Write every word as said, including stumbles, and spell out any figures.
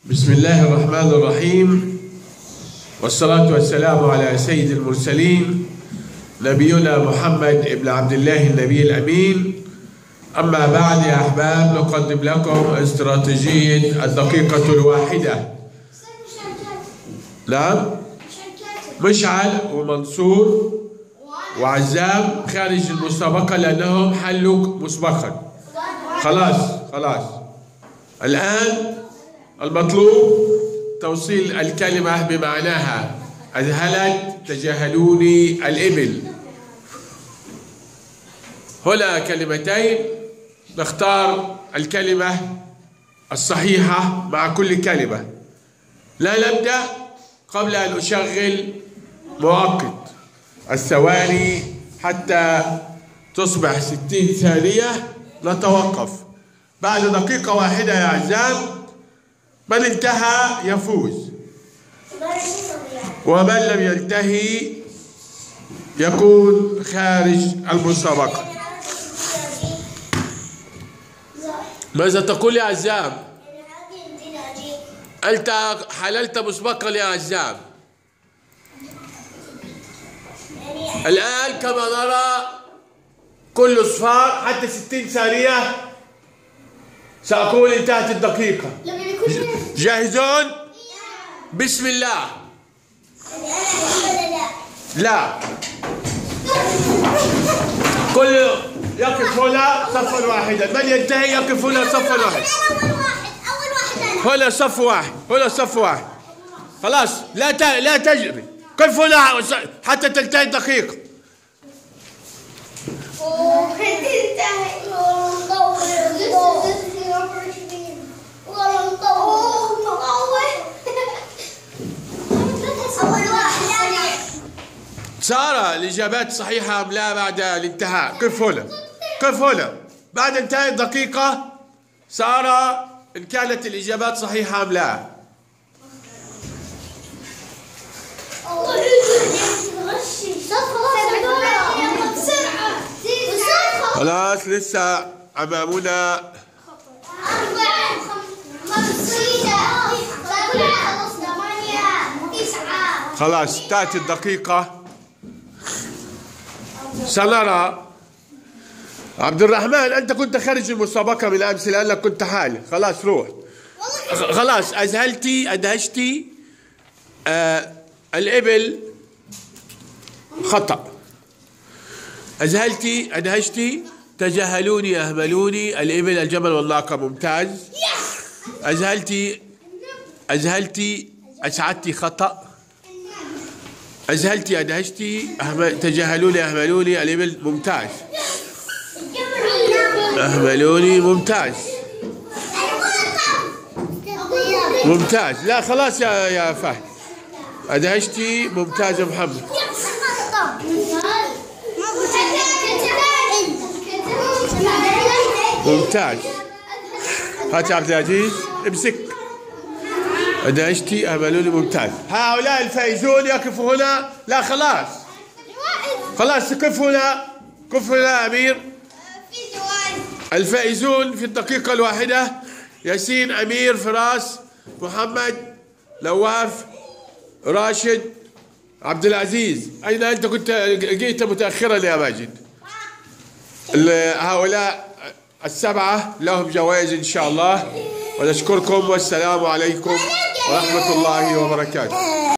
بسم الله الرحمن الرحيم، والصلاة والسلام على سيد المرسلين نبينا محمد بن عبد الله النبي الأمين. أما بعد يا أحباب، نقدم لكم استراتيجية الدقيقة الواحدة. نعم، مشعل ومنصور وعزام خارج المسابقة لأنهم حلوا مسبقا. خلاص خلاص الآن المطلوب توصيل الكلمة بمعناها. أذهلت تجاهلوني الإبل. هنا كلمتين، نختار الكلمة الصحيحة مع كل كلمة. لا نبدأ قبل أن أشغل مؤقت الثواني حتى تصبح ستين ثانية. نتوقف بعد دقيقة واحدة يا عزام. من انتهى يفوز، ومن لم ينتهي يكون خارج المسابقة. ماذا تقول يا عزام؟ أنت حللت مسبقا يا عزام. الآن كما نرى كل اصفار حتى ستين ثانية سأقول انتهت الدقيقة. جاهزون؟ بسم الله. لا، كل يقف هنا صفا واحدا. من ينتهي يقف هنا صفا واحد. هنا صف واحد، هنا صف واحد. خلاص، لا ت... لا تجري. قف هنا حتى تنتهي الدقيقة. سارة، الإجابات صحيحة أم لا بعد الانتهاء؟ قف هنا، قف هنا بعد انتهاء الدقيقة. سارة، إن كانت الإجابات صحيحة أم لا؟ خلاص، لسه أمامنا خلاص تأتي الدقيقة. سنرى. عبد الرحمن، أنت كنت خارج المسابقة من أمس لأنك كنت حالي. خلاص روح. خلاص، أذهلتي أدهشتي آه الإبل خطأ. أذهلتي أدهشتي تجاهلوني أهملوني الإبل الجمل والناقة ممتاز. أذهلتي أذهلتي أسعدتي خطأ. أذهلتي أدهشتي تجاهلوني أهملوني الإبل ممتاز. أهملوني ممتاز ممتاز. لا خلاص يا يا فهد. أدهشتي ممتاز يا محمد. ممتاز. هات يا عبد العزيز، امسك. أدهشتي أهملوني ممتاز. هؤلاء الفائزون يقفوا هنا. لا خلاص خلاص، قف هنا، قف هنا أمير. الفائزون في الدقيقة الواحدة: ياسين، أمير، فراس، محمد، نواف، راشد، عبد العزيز. أين أنت؟ كنت جئت متأخرا يا ماجد. هؤلاء السبعة لهم جوائز إن شاء الله. ونشكركم والسلام عليكم ورحمة الله وبركاته.